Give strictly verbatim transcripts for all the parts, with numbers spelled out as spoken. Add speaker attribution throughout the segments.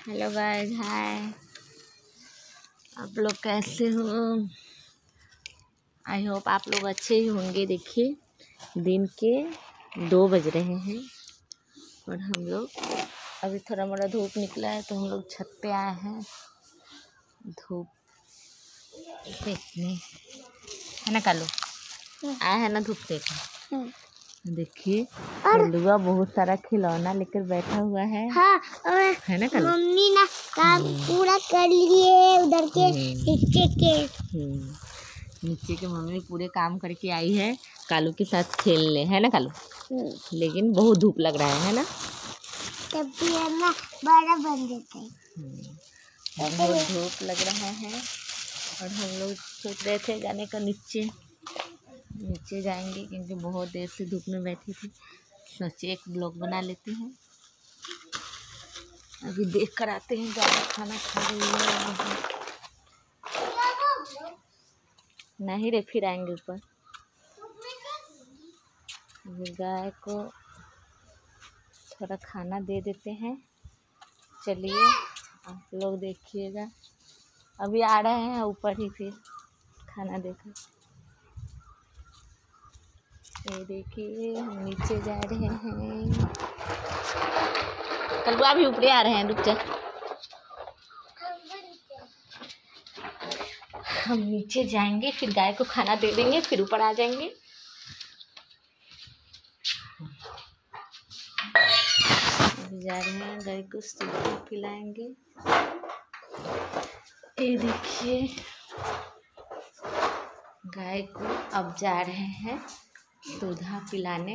Speaker 1: Hello guys, हाय। आप लोग कैसे हो? आई होप आप लोग अच्छे ही होंगे। देखिए दिन के दो बज रहे हैं और हम लोग अभी थोड़ा मोड़ा धूप निकला है तो हम लोग छत पे आए हैं धूप देखने, है ना कालू? आए हैं ना धूप देखने। देखिए कलुआ बहुत सारा खिलौना लेकर बैठा हुआ है। हाँ, और है ना कालू? मम्मी ना काम पूरा कर लिए उधर के नीचे के नीचे के मम्मी पूरे काम करके आई है कालू के साथ खेलने, है ना कालू? लेकिन बहुत धूप लग रहा है ना? तब भी है ना बारह बन देते हैं। बहुत धूप लग रहा है और हम लोग सोच रहे थे जाने का नीचे नीचे जाएंगे क्योंकि बहुत देर से धूप में बैठी थी। सोचे एक ब्लॉग बना लेते हैं। अभी देख कर आते हैं ज़्यादा खाना खा रही है नहीं रे, फिर आएंगे ऊपर। गाय को थोड़ा खाना दे देते हैं। चलिए आप लोग देखिएगा, अभी आ रहे हैं ऊपर ही फिर खाना देकर। ये देखिए हम नीचे जा रहे हैं। कलुआ भी ऊपर आ रहे हैं, रुक जा। हम नीचे जाएंगे फिर गाय को खाना दे देंगे फिर ऊपर आ जाएंगे। अभी जा रहे हैं गाय को सूखा पिलाएंगे। ये देखिए गाय को अब जा रहे हैं दूधा पिलाने।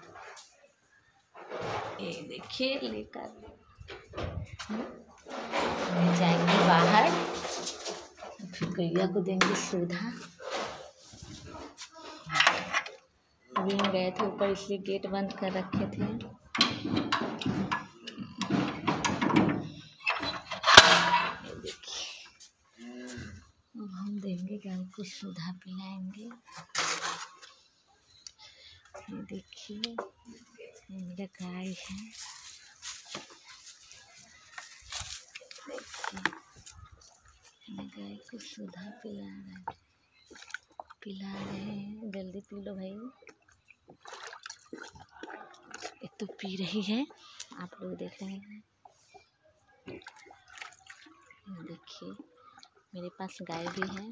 Speaker 1: ये देखिए लेकर जाएंगे बाहर, फिर गैया को देंगे सुधा। अभी हम गए थे ऊपर इसलिए गेट बंद कर रखे थे। अब हम देंगे गाय को सुधा पिलाएंगे। ये देखिए मेरा गाय है, देखिए गाय को सुधा पिला रहे पिला रहे हैं। जल्दी पी लो भाई। ये तो पी रही है, आप लोग देख रहे हैं। देखिए मेरे पास गाय भी है,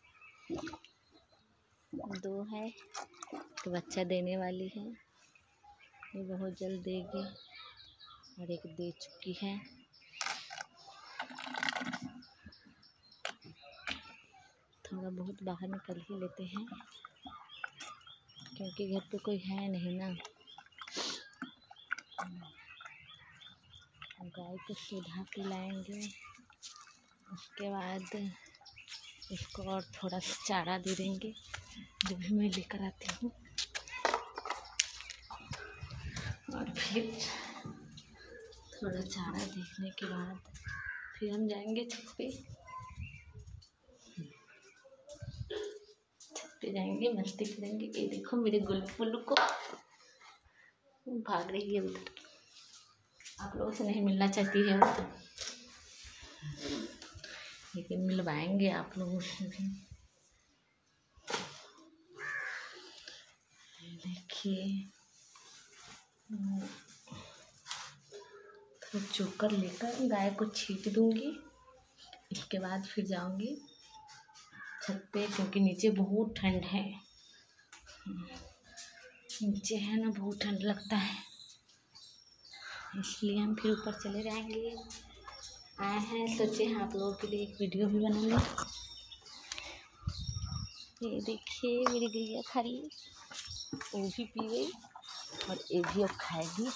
Speaker 1: दो है, तो बच्चा देने वाली है। ये बहुत जल्द देगी और एक दे चुकी है। थोड़ा बहुत बाहर निकल ही लेते हैं क्योंकि घर पे कोई है नहीं ना। गाय को सुधा पिलाएंगे, उसके बाद इसको और थोड़ा सा चारा दे देंगे जो भी मैं लेकर आती हूँ। और फिर थोड़ा चारा देखने के बाद फिर हम जाएंगे छत पे छत पे जाएंगे, मस्ती करेंगे। ये देखो मेरे गुल्लू पुल्लू को भाग रही है उधर। आप लोगों से नहीं मिलना चाहती है वो, लेकिन मिलवाएंगे आप लोगों से भी। देखिए थोड़ा चोकर लेकर गाय को छीट दूंगी। इसके बाद फिर जाऊंगी छत पे क्योंकि नीचे बहुत ठंड है। नीचे है ना बहुत ठंड लगता है, इसलिए हम फिर ऊपर चले जाएंगे। आए हैं सोचे आप लोगों के लिए एक वीडियो भी बना लें। ये देखिए मेरी गैया खाली, वो भी पी गई और ये भी अब खाएगी।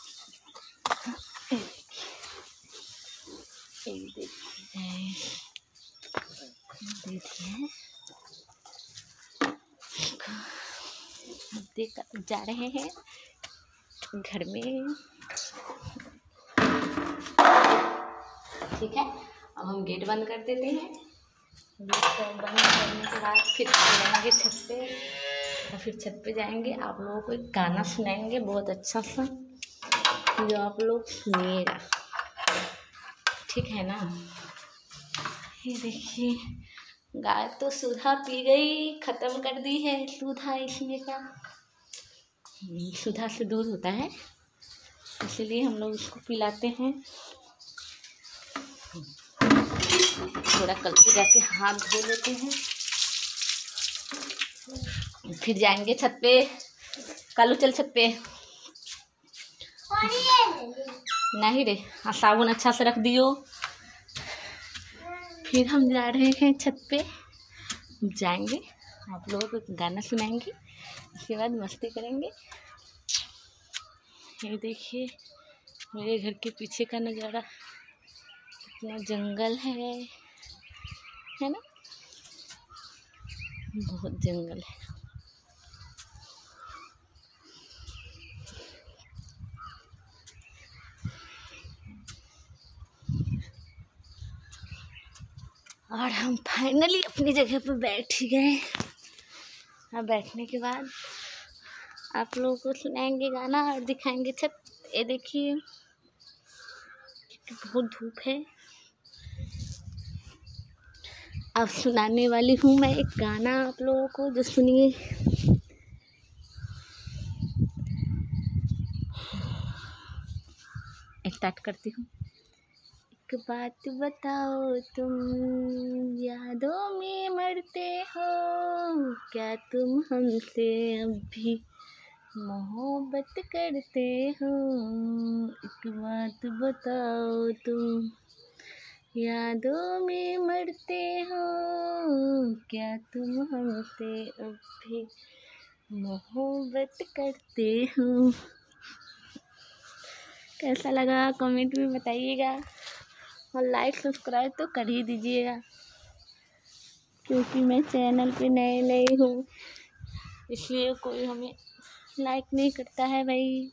Speaker 1: ये देखिए देखिए देख जा रहे हैं घर में। ठीक है, अब हम गेट बंद कर देते हैं। गेट बंद करने के बाद फिर जाएंगे छत पे और फिर छत पे जाएंगे। आप लोगों को एक गाना सुनाएंगे बहुत अच्छा सा जो आप लोग सुनिएगा, ठीक है ना। ये देखिए गाय तो सुधा पी गई, खत्म कर दी है सुधा इसमें का। सुधा से दूध होता है इसलिए हम लोग उसको पिलाते हैं। थोड़ा कल पे जाके हाथ धो लेते हैं, फिर जाएंगे छत पे। कालू चल छत पे। नहीं रे, हाँ साबुन अच्छा से रख दियो। फिर हम जा रहे हैं छत पे, जाएंगे आप लोगों को गाना सुनाएंगे, उसके बाद मस्ती करेंगे। ये देखिए मेरे घर के पीछे का नज़ारा, कितना जंगल है है ना, बहुत जंगल है। और हम फाइनली अपनी जगह पर बैठ गए। अब बैठने के बाद आप लोगों को सुनाएंगे गाना और दिखाएंगे छत। ये देखिए बहुत धूप है। अब सुनाने वाली हूँ मैं एक गाना आप लोगों को, जो सुनिए। स्टार्ट करती हूँ। एक बात बताओ तुम यादों में मरते हो, क्या तुम हमसे अब भी मोहब्बत करते हो। एक बात बताओ तुम यादों में मरते हो, क्या तुम हमसे अब भी मोहब्बत करते हो। कैसा लगा कमेंट में बताइएगा, और लाइक सब्सक्राइब तो कर ही दीजिएगा, क्योंकि मैं चैनल पे नए नए हूँ इसलिए कोई हमें लाइक नहीं करता है भाई।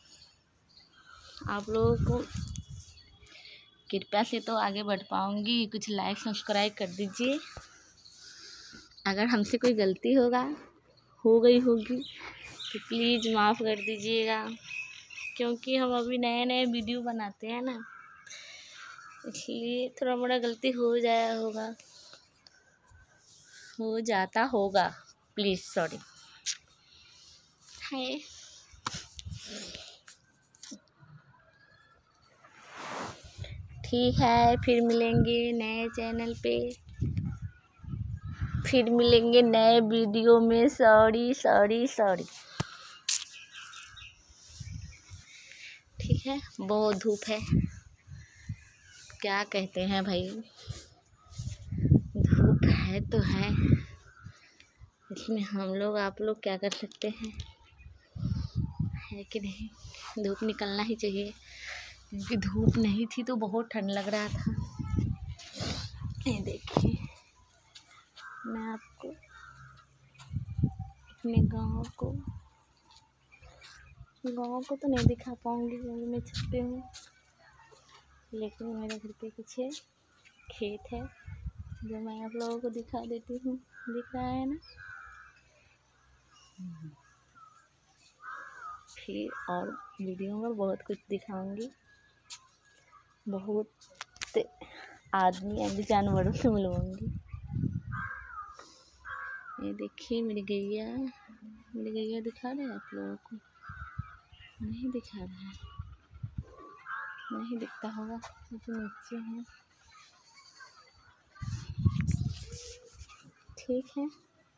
Speaker 1: आप लोगों को कृपया से तो आगे बढ़ पाऊँगी, कुछ लाइक सब्सक्राइब कर दीजिए। अगर हमसे कोई गलती होगा हो गई होगी तो प्लीज़ माफ़ कर दीजिएगा, क्योंकि हम अभी नए नए वीडियो बनाते हैं ना, इसलिए थोड़ा मोड़ा गलती हो जाया होगा हो जाता होगा प्लीज़ सॉरी। है ठीक है, फिर मिलेंगे नए चैनल पे, फिर मिलेंगे नए वीडियो में। सॉरी सॉरी सॉरी ठीक है। बहुत धूप है, क्या कहते हैं भाई, धूप है तो है, इसमें हम लोग आप लोग क्या कर सकते हैं, है कि नहीं। धूप निकलना ही चाहिए, क्योंकि धूप नहीं थी तो बहुत ठंड लग रहा था। ये देखिए मैं आपको अपने गांव को गांव को तो नहीं दिखा पाऊंगी क्योंकि मैं छत पे हूँ, लेकिन मेरे घर के पीछे खेत है जो मैं आप लोगों को दिखा देती हूँ। दिख रहा है ना। फिर और वीडियो में बहुत कुछ दिखाऊंगी, बहुत आदमी एंड जानवरों से मिलवाऊंगी। ये देखिए मेरी गैया, मेरी गैया दिखा रहे हैं आप लोगों को, नहीं दिखा रहा है, नहीं दिखता होगा क्योंकि नीचे है। ठीक है,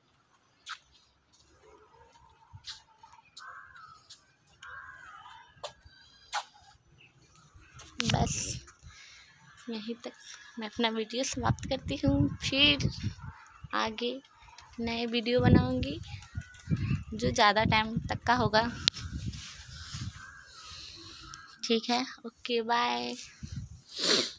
Speaker 1: बस यहीं तक मैं अपना वीडियो समाप्त करती हूँ। फिर आगे नए वीडियो बनाऊंगी जो ज़्यादा टाइम तक का होगा। ठीक है, ओके बाय।